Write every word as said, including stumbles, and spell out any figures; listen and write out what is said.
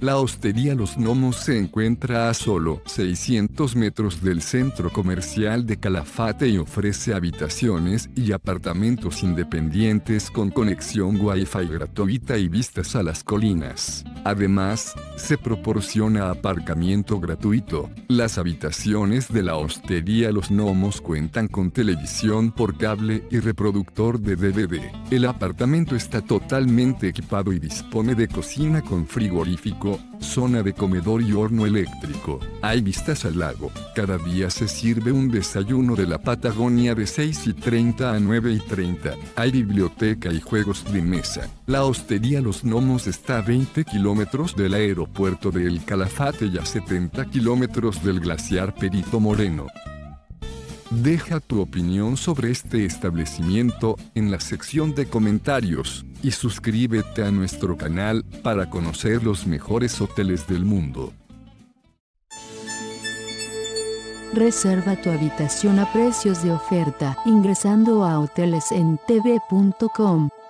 La Hostería Los Gnomos se encuentra a solo seiscientos metros del centro comercial de Calafate y ofrece habitaciones y apartamentos independientes con conexión Wi-Fi gratuita y vistas a las colinas. Además, se proporciona aparcamiento gratuito. Las habitaciones de la Hostería Los Gnomos cuentan con televisión por cable y reproductor de D V D. El apartamento está totalmente equipado y dispone de cocina con frigorífico, zona de comedor y horno eléctrico. Hay vistas al lago. Cada día se sirve un desayuno de la Patagonia de seis y treinta a nueve y treinta. Hay biblioteca y juegos de mesa. La Hostería Los Gnomos está a veinte kilómetros del aeropuerto de El Calafate y a setenta kilómetros del glaciar Perito Moreno. Deja tu opinión sobre este establecimiento en la sección de comentarios y suscríbete a nuestro canal para conocer los mejores hoteles del mundo. Reserva tu habitación a precios de oferta ingresando a hoteles en t v punto com.